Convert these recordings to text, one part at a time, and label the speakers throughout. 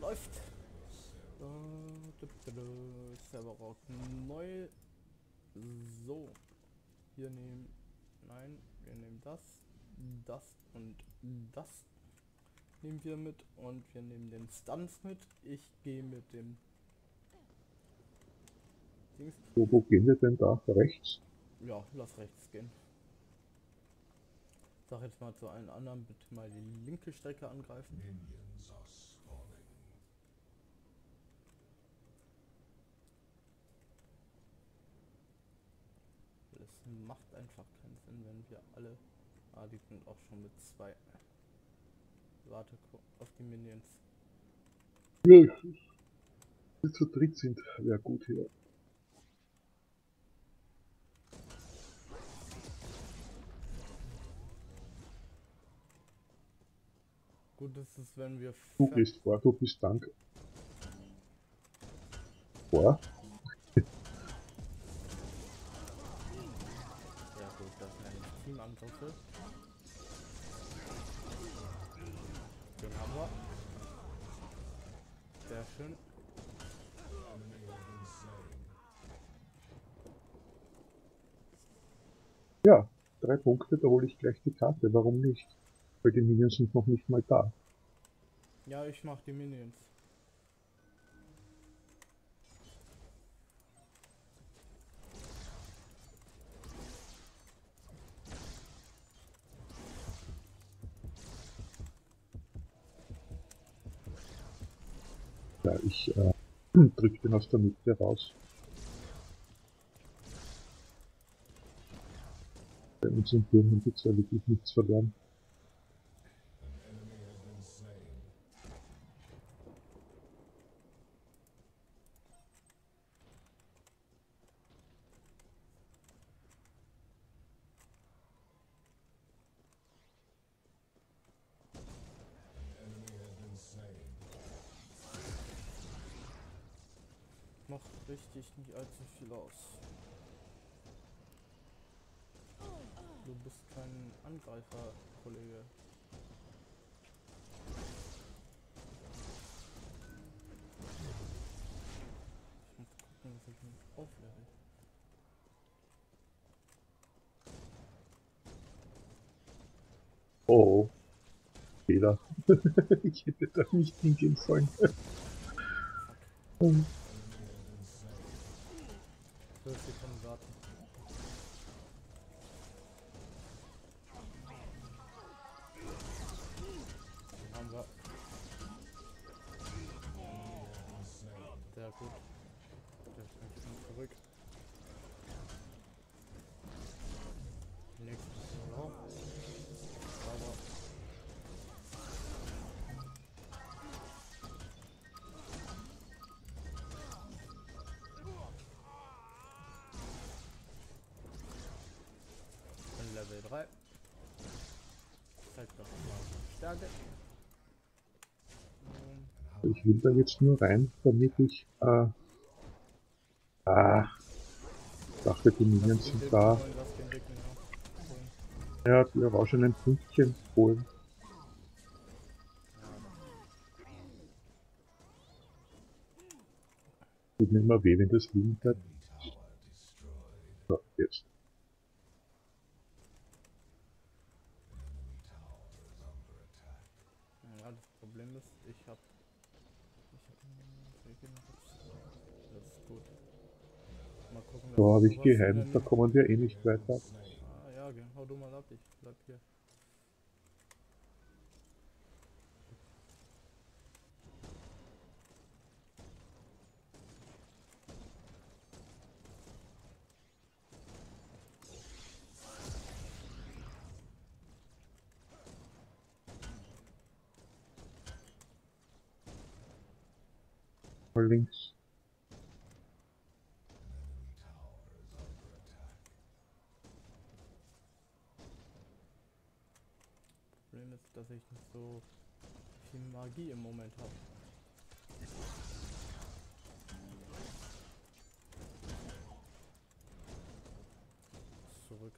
Speaker 1: läuft. Serverrock neu. So, wir nehmen, nein, wir nehmen das und das nehmen wir mit und wir nehmen den Stunts mit. Ich gehe mit dem Dings.
Speaker 2: Wo gehen wir denn da? Rechts?
Speaker 1: Ja, lass rechts gehen. Sag jetzt mal zu allen anderen, bitte mal die linke Strecke angreifen. Es macht einfach keinen Sinn, wenn wir alle... Ah, die sind auch schon mit 2. Warte auf die Minions.
Speaker 2: Ja, wir zu dritt sind. Ja gut hier.
Speaker 1: Gut ist es, wenn wir...
Speaker 2: Du gehst vor, du bist Dank. Vor.
Speaker 1: Ja gut, das sind Teamangriffe. Den haben wir. Sehr schön.
Speaker 2: Ja, 3 Punkte, da hole ich gleich die Karte. Warum nicht? Weil die Minions sind noch nicht mal da.
Speaker 1: Ja, ich mach die Minions.
Speaker 2: Ja, ich drück den aus der Mitte raus. Bei unseren Türmen haben die zwar wirklich nichts verloren.
Speaker 1: Macht richtig nicht allzu viel aus. Du bist kein Angreifer, Kollege. Ich muss gucken, dass ich mich auflevel.
Speaker 2: Oh, Fehler. Ich hätte da nicht hingehen sollen.
Speaker 1: Fuck. 12 Sekunden warten. Den haben wir. Sehr gut. Der ist schon zurück. Nächstes Mal. Sauber. Und Level 3. Zeigt doch mal Stärke.
Speaker 2: Ich will da jetzt nur rein, damit ich dachte, die Minions sind da. Ja, die orangenen Pünktchen holen. Tut mir immer weh, wenn das liegen bleibt. So, jetzt.
Speaker 1: Ja, das Problem ist, ich hab das ist gut. Mal gucken, dass
Speaker 2: So habe ich
Speaker 1: sowas in der
Speaker 2: geheimt, da
Speaker 1: Nähe.
Speaker 2: kommen wir eh nicht weiter.
Speaker 1: Ah ja, hau du mal ab, ich bleib hier.
Speaker 2: Mal links.
Speaker 1: Problem ist, dass ich nicht so viel Magie im Moment habe. Zurück.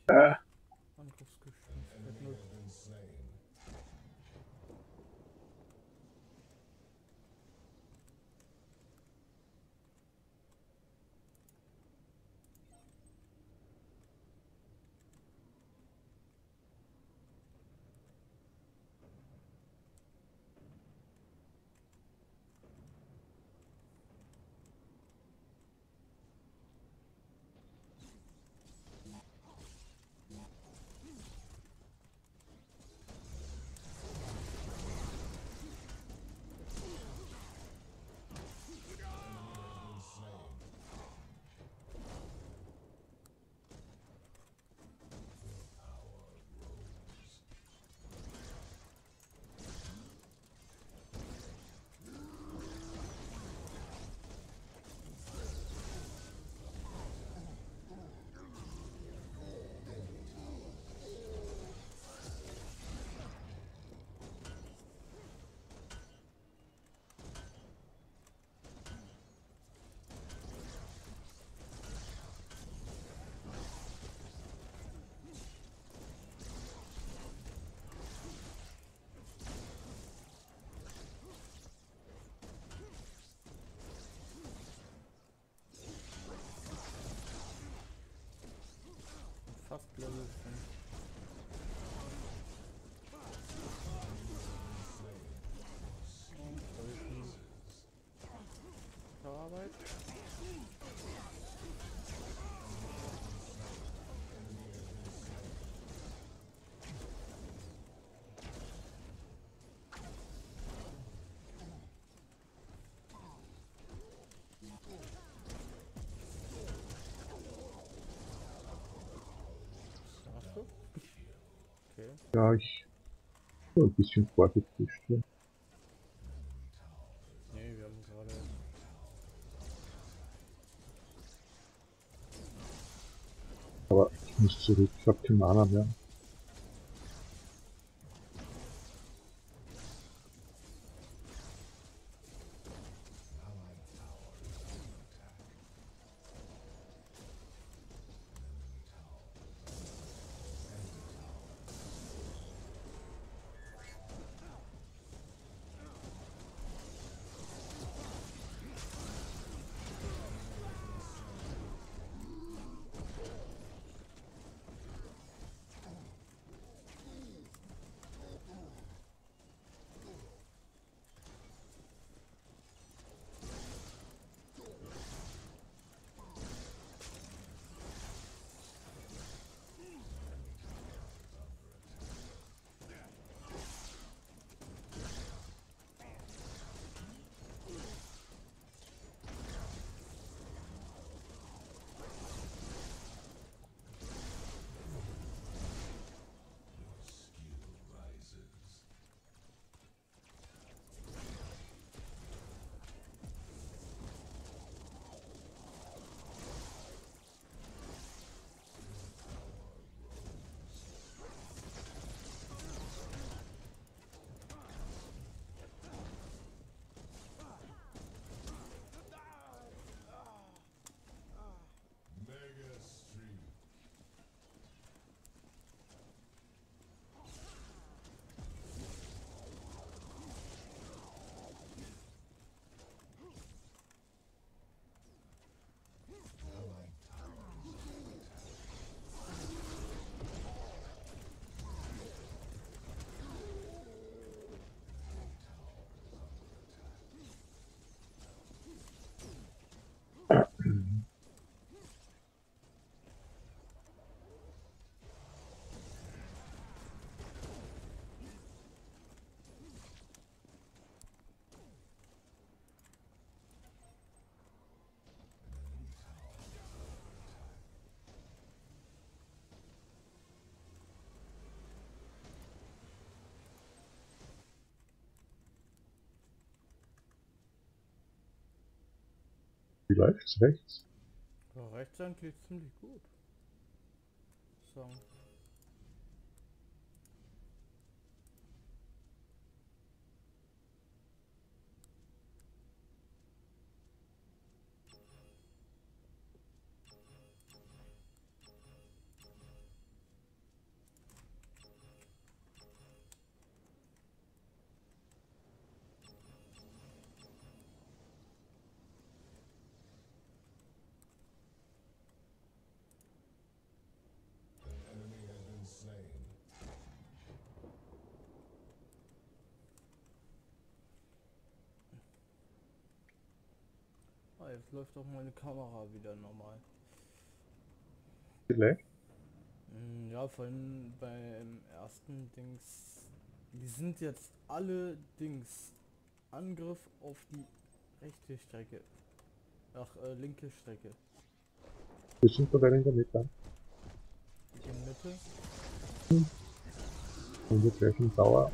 Speaker 1: Angriffsgeschwindigkeit 0. Fast Level 5. Und sollten Arbeit. Hast du? Okay.
Speaker 2: Ja, ich ein bisschen vorgepusht. Ja.
Speaker 1: Nee, wir haben gerade.
Speaker 2: Aber ich muss zurück, ich habe keine Mana mehr. Wie läuft's rechts?
Speaker 1: Ja, rechts eigentlich ziemlich gut. So. jetzt läuft auch meine Kamera wieder normal.
Speaker 2: Vielleicht?
Speaker 1: Ja, vorhin beim ersten Dings. Die sind jetzt alle Dings. Angriff auf die rechte Strecke. Ach, linke Strecke.
Speaker 2: Wir sind dabei in der Mitte.
Speaker 1: In Mitte.
Speaker 2: Und wir gleich im Dauer.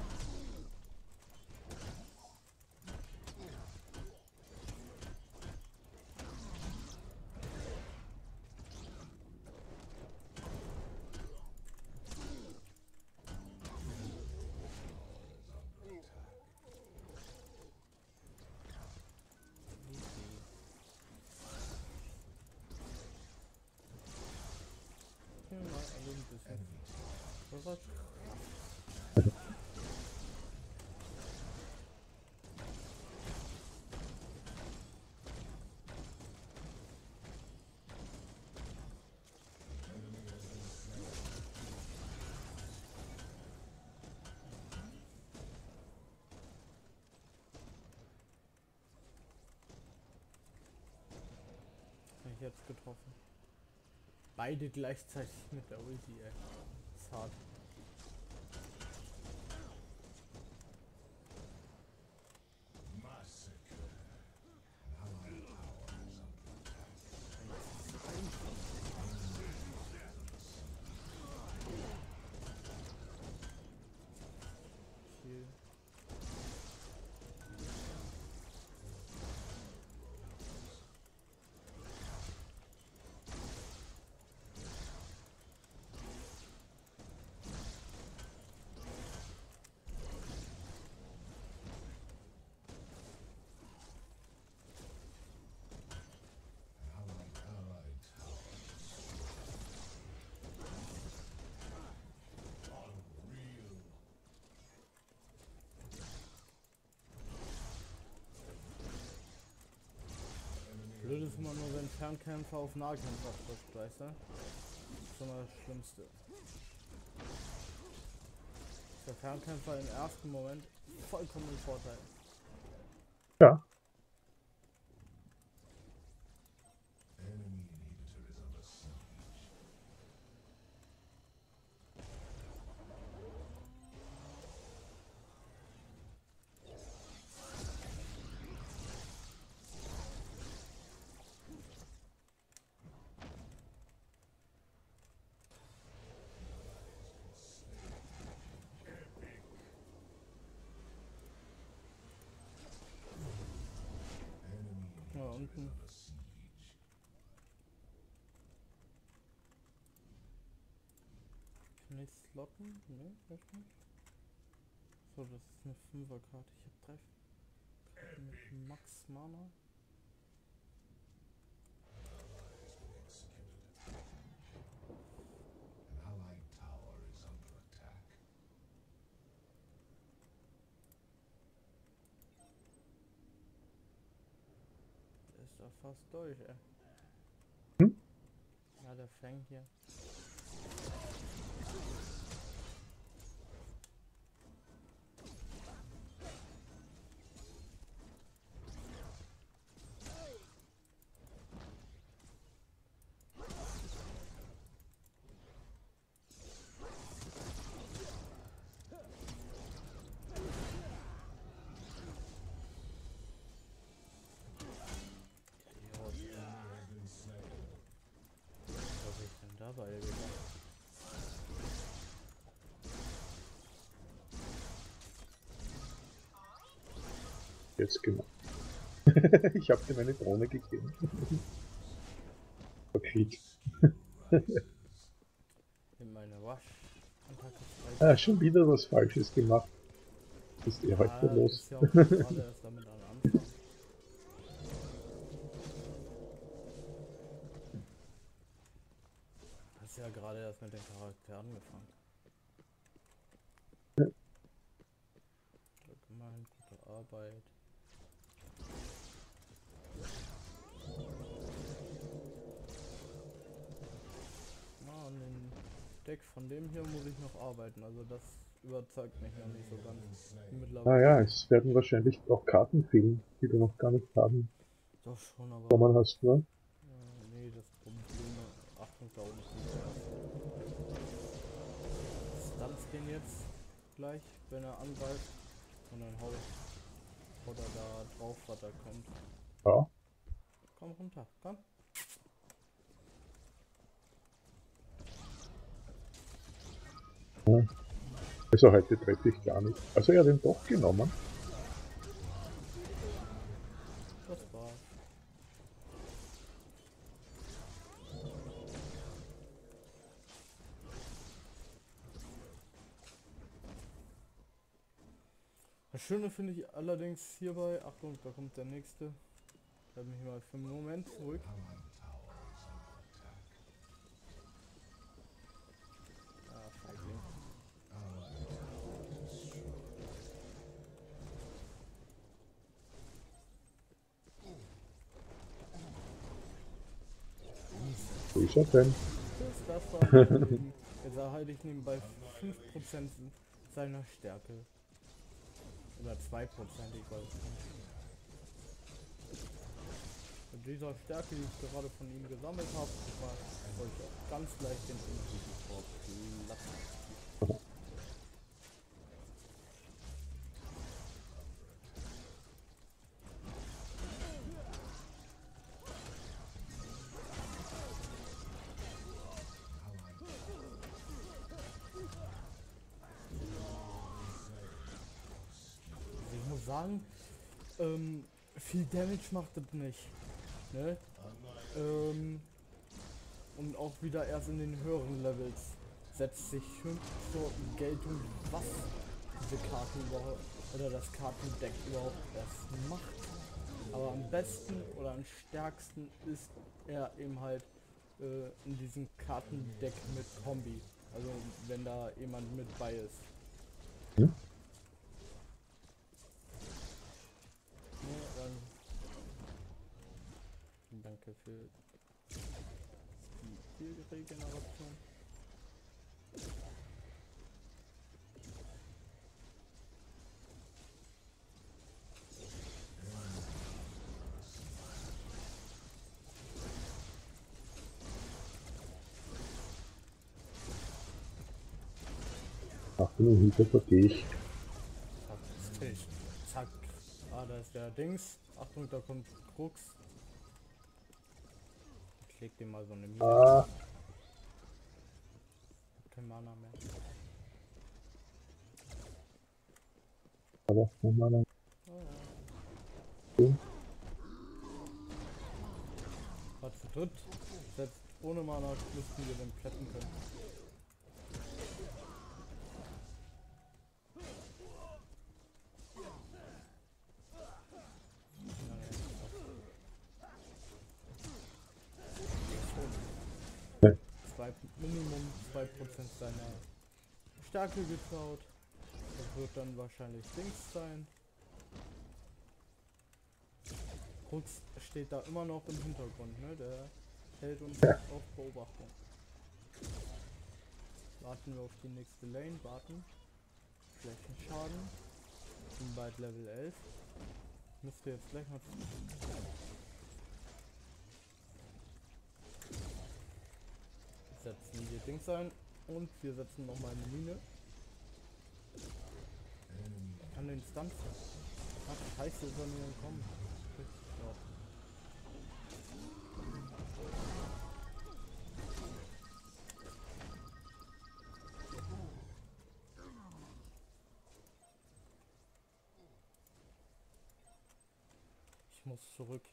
Speaker 1: Ja, mal alle ein bisschen überrascht. Hab ich jetzt getroffen. Beide gleichzeitig mit der Ulti, ey. Das ist hart. Kill. Blöd ist immer nur, wenn Fernkämpfer auf Nahkämpfer trifft, weißt du? Das ist immer das Schlimmste. Der Fernkämpfer im ersten Moment vollkommen im Vorteil.
Speaker 2: Ja. Ja, unten. Kann ich slotten? Ne, vielleicht nicht. So, das ist eine 5er-Karte. Ich habe 3 Karten mit Max Mana. Der ist da fast durch, ey. Hm?
Speaker 1: Ja, der Fang hier. Was hab ich denn dabei gedacht?
Speaker 2: Jetzt genau. Ich habe dir meine Drohne gegeben. Okay.
Speaker 1: In meine Rush.
Speaker 2: Ah, schon wieder was Falsches gemacht. Ist eh heute los.
Speaker 1: Ist ja auch gerade erst damit am Anfang. Hast ja gerade erst mit den Charakteren angefangen. Immerhin gute Arbeit. Na, an dem Deck von dem hier muss ich noch arbeiten, also das überzeugt mich noch nicht so ganz
Speaker 2: Ah
Speaker 1: mittlerweile.
Speaker 2: ja, es werden wahrscheinlich auch Karten fehlen, die wir noch gar nicht haben.
Speaker 1: Doch schon, aber
Speaker 3: Kommen hast, ne?
Speaker 1: nee, das Problem, Achtung, da unten. Stunts gehen jetzt gleich, wenn er angreift. Und dann haut er da drauf, was er kommt.
Speaker 3: Ja.
Speaker 1: Komm runter, komm.
Speaker 3: Also heute treffe ich gar nicht. Also er hat ihn doch genommen.
Speaker 1: Das war's. Das Schöne finde ich allerdings hierbei, Achtung, da kommt der nächste. Bleib mich mal für einen Moment zurück. Ah, Feigling.
Speaker 3: Wo ist er denn?
Speaker 1: Das war mein Leben. Jetzt erhalte ich nebenbei 5% seiner Stärke. Oder 2%, ich weiß nicht. Mit dieser Stärke, die ich gerade von ihm gesammelt habe, soll ich auch ganz leicht den Infinity-Korb lassen. Also ich muss sagen, viel Damage macht das nicht. Ne? Und auch wieder erst in den höheren Levels setzt sich schon zur Geltung, was diese Karte überhaupt oder das Kartendeck überhaupt erst macht. Aber am besten oder am stärksten ist er eben halt in diesem Kartendeck mit Kombi. Also wenn da jemand mit bei ist.
Speaker 3: Hm?
Speaker 1: Ja, dann danke für die Regeneration.
Speaker 3: Achtung, hinter vergehe ich.
Speaker 1: Zack. Zack. Ah, da ist der Dings. Achtung, da kommt Krux. Ich leg dem mal so eine Mine.
Speaker 3: Ah,
Speaker 1: Kein Mana mehr.
Speaker 3: aber nochmal ein
Speaker 1: War zu dritt. Selbst ohne Mana müssten wir den plätten können.
Speaker 3: ne,
Speaker 1: Minimum 2% seiner Stärke geklaut. Das wird dann wahrscheinlich Dings sein. Krux steht da immer noch im Hintergrund, ne? Der hält uns auf Beobachtung. Warten wir auf die nächste Lane, warten. Flächenschaden. Sind bald Level 11. Müsste jetzt gleich mal setzen wir Dings ein und wir setzen nochmal eine Mine. Ich kann den Stunt. Ach, scheiße, ist er mir entkommen. Ja. Ich muss zurück.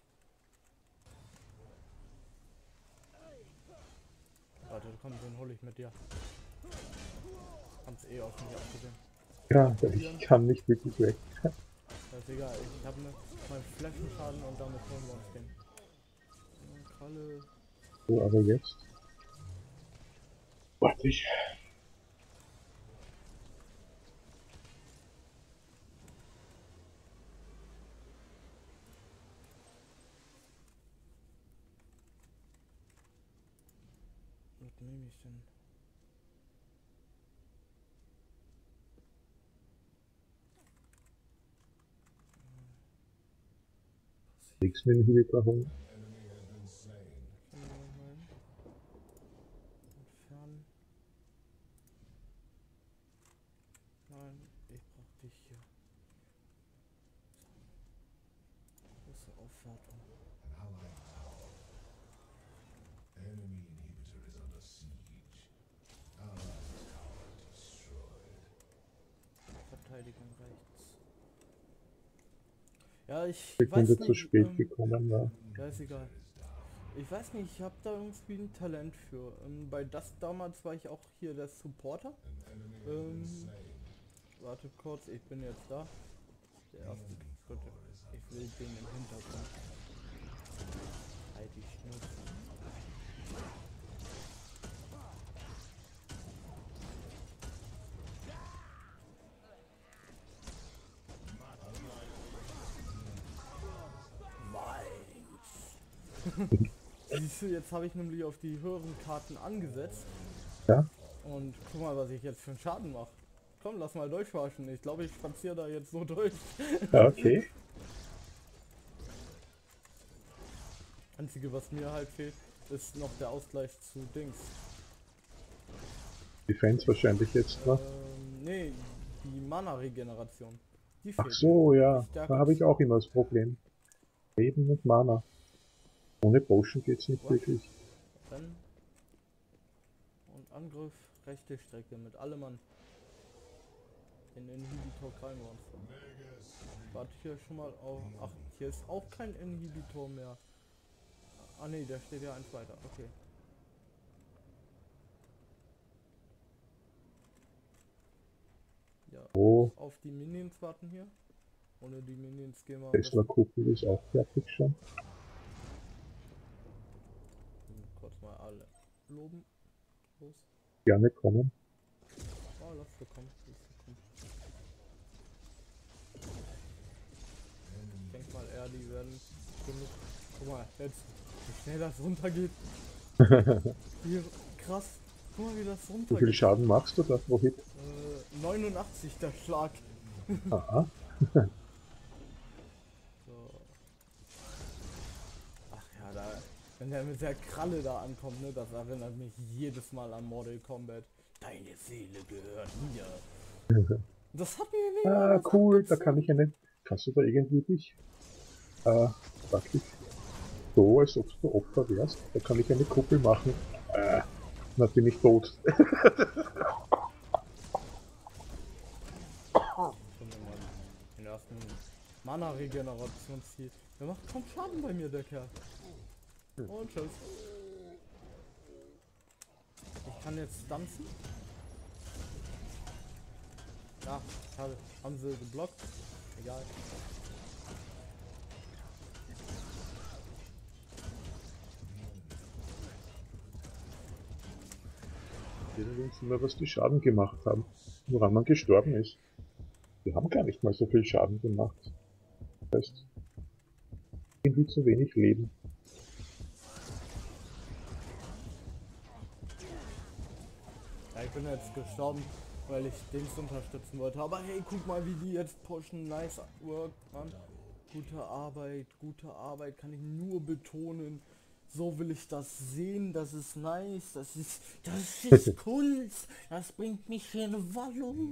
Speaker 1: Warte, komm, den hole ich mit dir. Kannst eh auf mich abgesehen.
Speaker 3: ja, ich kann nicht wirklich weg.
Speaker 1: Das ist egal, ich habe meinen Flächenschaden und damit holen wir uns den. Kralle.
Speaker 3: So, aber jetzt. Warte ich.
Speaker 1: Was nehme ich denn?
Speaker 3: Nächsten Inhibitor holen.
Speaker 1: Entfernen. Nein, ich brauch dich hier. Große Aufwertung. Verteidigung rechts. Ja, ich
Speaker 3: Sekunde
Speaker 1: weiß
Speaker 3: zu
Speaker 1: nicht.
Speaker 3: spät gekommen war.
Speaker 1: Ja, ist egal. Ich weiß nicht, ich habe da irgendwie ein Talent für. Bei das damals war ich auch hier der Supporter. Warte kurz, ich bin jetzt da. Der erste Schritt. Ich will den im Hintergrund. Halt die Schnauze. Siehst du, jetzt habe ich nämlich auf die höheren Karten angesetzt.
Speaker 3: Ja?
Speaker 1: Und guck mal, was ich jetzt für einen Schaden mache. Komm, lass mal durchforschen. Ich glaube, ich spaziere da jetzt so durch.
Speaker 3: Ja, okay.
Speaker 1: Einzige, was mir halt fehlt, ist noch der Ausgleich zu Dings.
Speaker 3: Defense wahrscheinlich jetzt noch.
Speaker 1: Nee, die Mana-Regeneration. Die
Speaker 3: Ach
Speaker 1: fehlt
Speaker 3: so,
Speaker 1: mir.
Speaker 3: ja.
Speaker 1: Die Stärke.
Speaker 3: Da habe ich auch immer das Problem. Leben und Mana. Ohne Potion geht's nicht
Speaker 1: Was?
Speaker 3: wirklich.
Speaker 1: Rennen. Und Angriff, rechte Strecke mit allem Mann. Den Inhibitor krallen wir uns. Warte hier schon mal auf. Ach, hier ist auch kein Inhibitor mehr. Ah ne, der steht ja eins weiter. Okay. Ja,
Speaker 3: Oh,
Speaker 1: auf die Minions warten hier. Ohne die Minions gehen wir am
Speaker 3: Tesla
Speaker 1: besten
Speaker 3: Kuppel ist auch fertig schon.
Speaker 1: kurz mal alle loben. Los.
Speaker 3: Gerne kommen.
Speaker 1: Oh, lass du kommen. Ich denke mal eher, die werden genug. Guck mal, jetzt, wie schnell das runtergeht. Wie krass. Guck mal, wie das
Speaker 3: Wie viel
Speaker 1: runtergeht.
Speaker 3: Schaden machst du da pro Hit?
Speaker 1: 89 der Schlag.
Speaker 3: Aha.
Speaker 1: So. Ach ja, da, wenn der mit der Kralle da ankommt, ne, das erinnert mich jedes Mal an Mortal Kombat. Deine Seele gehört mir. Das hat mir nicht mal
Speaker 3: Ah,
Speaker 1: was
Speaker 3: cool, da
Speaker 1: abgezogen.
Speaker 3: kann ich eine. Kannst du da irgendwie dich praktisch so, als ob du Opfer wärst? Da kann ich eine Kuppel machen. Dann bin ich tot.
Speaker 1: Schon mal den ersten Mana-Regenerationsziel. Der macht kaum Schaden bei mir, der Kerl. Und tschüss. Ich kann jetzt stunzen. Ja, schade. Haben sie geblockt. Egal.
Speaker 3: Irgendwie sehen wir, was die Schaden gemacht haben. Woran man gestorben ist. Die haben gar nicht mal so viel Schaden gemacht. Das heißt, irgendwie zu wenig Leben.
Speaker 1: Ja, ich bin jetzt gestorben, weil ich Dings unterstützen wollte. Aber hey, guck mal, wie die jetzt pushen. Nice work, Mann. Gute Arbeit, kann ich nur betonen. So will ich das sehen, das ist nice, das ist Kunst, das bringt mich in Wallung.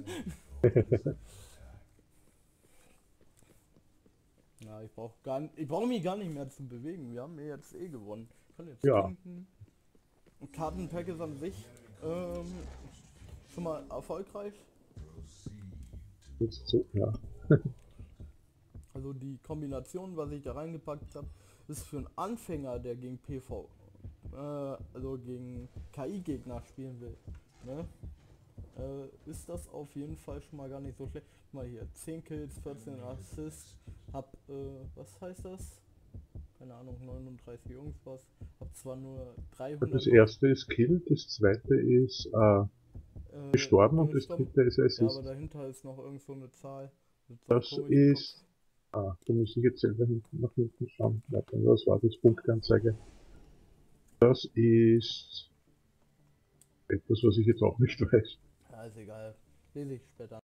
Speaker 1: Ja, ich brauche mich gar nicht mehr zu bewegen. Wir haben mir jetzt eh gewonnen. Ich kann jetzt
Speaker 3: Ja.
Speaker 1: trinken. Kartenpack ist an sich schon mal erfolgreich.
Speaker 3: Jetzt so, ja.
Speaker 1: Also die Kombination, was ich da reingepackt habe, ist für einen Anfänger, der gegen also gegen KI-Gegner spielen will. Ne? Ist das auf jeden Fall schon mal gar nicht so schlecht. Guck mal hier, 10 Kills, 14 Assists, hab, was heißt das? Keine Ahnung, 39 irgendwas. Hab zwar nur 300...
Speaker 3: Das erste ist Kill, das zweite ist gestorben und das dritte ist
Speaker 1: Ja,
Speaker 3: Assist.
Speaker 1: aber dahinter ist noch irgend so eine Zahl. Mit so einem
Speaker 3: Das
Speaker 1: komischen
Speaker 3: ist... da muss ich jetzt selber nach hinten schauen. Warte, was war das? Punktanzeige. Das ist etwas, was ich jetzt auch nicht weiß.
Speaker 1: Kopf. Ja, ist egal. Lese ich später.